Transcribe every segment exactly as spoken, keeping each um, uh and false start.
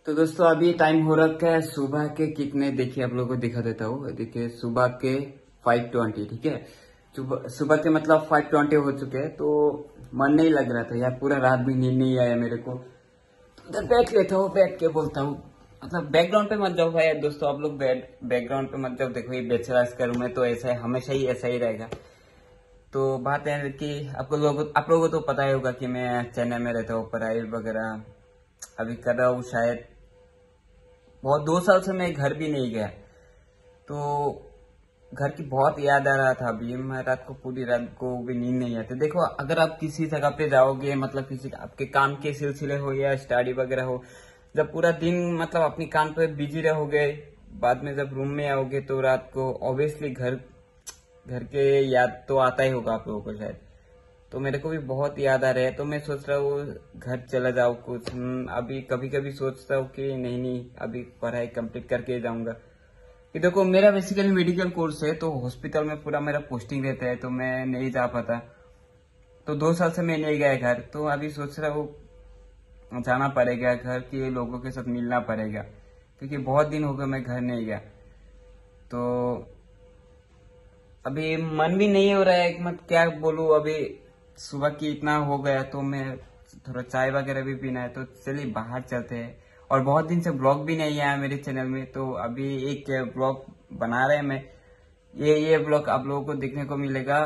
तो दोस्तों अभी टाइम हो रखा है सुबह के कितने, देखिए आप लोगों को दिखा देता हूँ। देखिए सुबह के फाइव ट्वेंटी, ठीक है। सुबह सुबह के मतलब फाइव ट्वेंटी हो चुके हैं। तो मन नहीं लग रहा था यार, पूरा रात भी नींद नहीं आया मेरे को। तो उधर बैठ लेता हूँ, बैठ के बोलता हूँ। मतलब बैकग्राउंड पे मत जाओ भाई दोस्तों, आप लोग बैकग्राउंड पे मत जाओ। देखो ये बैचलर्स का रूम है तो ऐसा है, हमेशा ही ऐसा ही रहेगा। तो बात है कि आपको लोग आप लोगों को तो पता ही होगा कि मैं चेन्नई में रहता हूँ, पढ़ाई वगैरह अभी कर रहा हूँ। शायद बहुत दो साल से मैं घर भी नहीं गया, तो घर की बहुत याद आ रहा था। अभी मैं रात को पूरी रात को भी नींद नहीं आती। देखो अगर आप किसी जगह पे जाओगे, मतलब किसी आपके काम के सिलसिले हो या स्टडी वगैरह हो, जब पूरा दिन मतलब अपनी काम पे बिजी रहोगे, बाद में जब रूम में आओगे तो रात को ऑब्वियसली घर घर के याद तो आता ही होगा आप लोगों को शायद। तो मेरे को भी बहुत याद आ रहा है, तो मैं सोच रहा हूँ घर चला जाऊँ कुछ। अभी कभी कभी सोचता हूँ कि नहीं नहीं अभी पढ़ाई कंप्लीट करके जाऊंगा। कि देखो मेरा बेसिकली मेडिकल कोर्स है, तो हॉस्पिटल में पूरा मेरा पोस्टिंग रहता है, तो मैं नहीं जा पाता। तो दो साल से मैं नहीं गया घर, तो अभी सोच रहा हूँ जाना पड़ेगा घर के लोगों के साथ मिलना पड़ेगा, क्योंकि बहुत दिन हो गए मैं घर नहीं गया। तो अभी मन भी नहीं हो रहा है, मत क्या बोलूं। अभी सुबह की इतना हो गया तो मैं थोड़ा चाय वगैरह भी पीना है, तो चलिए बाहर चलते हैं। और बहुत दिन से ब्लॉग भी नहीं आया मेरे चैनल में, तो अभी एक ब्लॉग बना रहे हैं मैं। ये ये ब्लॉग आप लोगों को देखने को मिलेगा।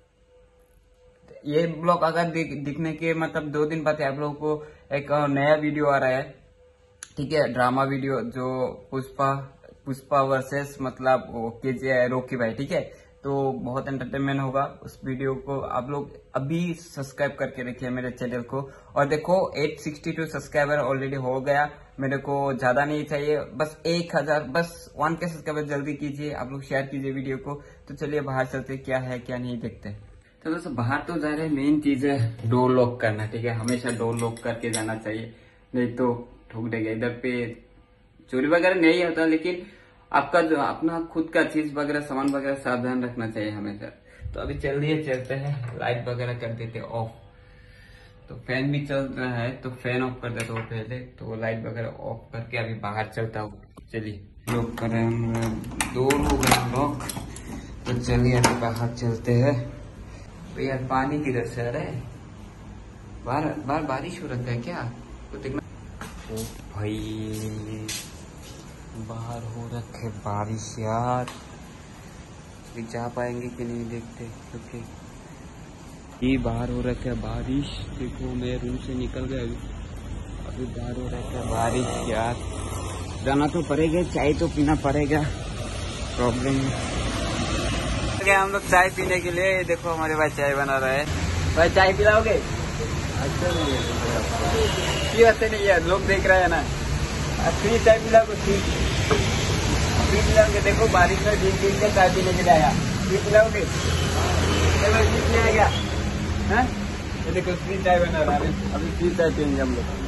ये ब्लॉग अगर दिखने के मतलब दो दिन बाद आप लोगों को एक नया वीडियो आ रहा है, ठीक है, ड्रामा वीडियो, जो पुष्पा पुष्पा वर्सेस मतलब के जे रॉकी भाई, ठीक है। तो बहुत एंटरटेनमेंट होगा उस वीडियो को। आप लोग अभी सब्सक्राइब करके रखिए मेरे चैनल को। और देखो आठ सौ बासठ सब्सक्राइबर ऑलरेडी हो गया, मेरे को ज्यादा नहीं चाहिए, बस एक हजार, बस वन के सब्सक्राइबर जल्दी कीजिए। आप लोग शेयर कीजिए वीडियो को। तो चलिए बाहर चलते, क्या है क्या नहीं देखते। तो दोस्तों बाहर तो जा रहे हैं, मेन चीज है डोर लॉक करना, ठीक है। हमेशा डोर लॉक करके जाना चाहिए, नहीं तो ठोक देगा। इधर पे चोरी वगैरह नहीं होता, लेकिन आपका जो अपना खुद का चीज वगैरह सामान वगैरह सावधान रखना चाहिए हमेशा। तो अभी चलिए चलते हैं, लाइट वगैरह कर देते ऑफ। तो फैन भी चल रहा है, तो फैन ऑफ कर देता हूँ पहले, तो लाइट वगैरह ऑफ करके अभी बाहर चलता हूँ। चलिए लॉक कर रहे हैं, दो लोग लॉक। तो चलिए अभी बाहर चलते हैं। तो यार पानी किधर से आ रहा है? बाहर बाहर बारिश हो रखा है क्या? तो देखना। ओ भाई बाहर हो रखे बारिश यार, अभी जा पाएंगे कि नहीं देखते, क्योंकि ये बाहर हो रखा है बारिश। देखो मैं रूम से निकल गया, अभी अभी बाहर हो रखा है बारिश यार। जाना तो पड़ेगा, चाय तो पीना पड़ेगा, प्रॉब्लम है। हम लोग चाय पीने के लिए, देखो हमारे भाई चाय बना रहा है। भाई चाय पिलाओगे? अच्छा नहीं है, क्यों अच्छे नहीं है? लोग देख रहे हैं ना। फ्री चाय पिलाओगे? Free free पिलाओगे? देखो बारिश में दिन दिन का चाय पीने के लिए आया, फ्री पिलाओगे? चलो फ्री पिलाएगा। हाँ ये देखो फ्री चाय बना रहा है, अभी फ्री चाय पियेंगे हम लोग।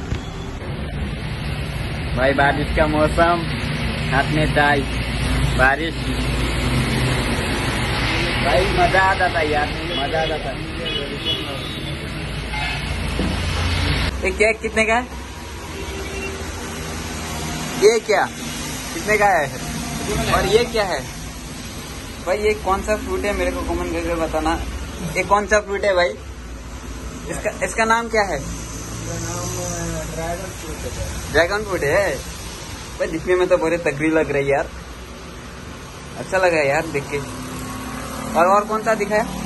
भाई बारिश का मौसम, हाथ में चाय, बारिश, भाई मजा आ जाता यार, मजा आ जाता। ये केक कितने का है? ये क्या कितने का है? और ये क्या है भाई? ये कौन सा फ्रूट है? मेरे को कमेंट करके बताना, ये कौन सा फ्रूट है भाई? इसका इसका नाम क्या है? ड्रैगन फ्रूट है। ड्रैगन फ्रूट है भाई, दिखने में तो बड़े तगड़ी लग रही है यार, अच्छा लगा यार देख के। और और कौन सा दिखा है?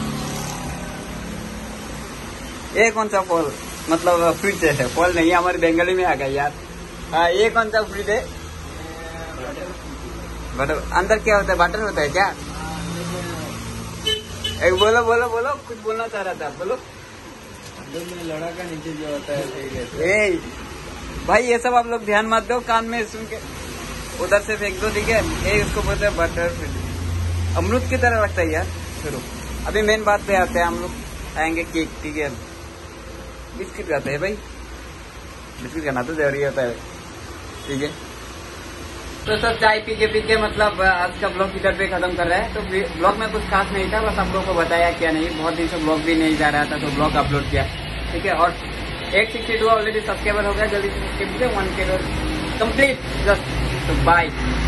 ये कौन सा फल, मतलब फ्रूट है, फल नहीं, हमारे बंगाली में आ गया यार। हाँ ये कौन सा फ्रूट है? बटर। अंदर क्या होता है? बटर होता है क्या? एक बोलो बोलो बोलो, कुछ बोलना चाह रहा था, बोलो। लड़ा का नीचे जो होता है। ए भाई ये सब आप लोग ध्यान मत दो, कान में सुन के उधर से फेंक दो, ठीक है। ये इसको बोलते हैं बटर फ्रूट, अमरूद की तरह लगता है यार। चलो अभी मेन बात पे आते हैं, हम लोग आएंगे केक, ठीक है। बिस्किट खाते हैं भाई, बिस्किट खाना तो जरूरी होता है, ठीक है। तो सब चाय पी के पी के मतलब आज का ब्लॉग इधर पे खत्म कर रहे हैं। तो ब्लॉग में कुछ खास नहीं था, बस आप लोगों को बताया क्या नहीं। बहुत दिन से ब्लॉग भी नहीं जा रहा था, तो ब्लॉग अपलोड किया, ठीक है। और eight sixty two already subscriber हो गया, जल्दी से वन के कंप्लीट जस्ट तो बाय।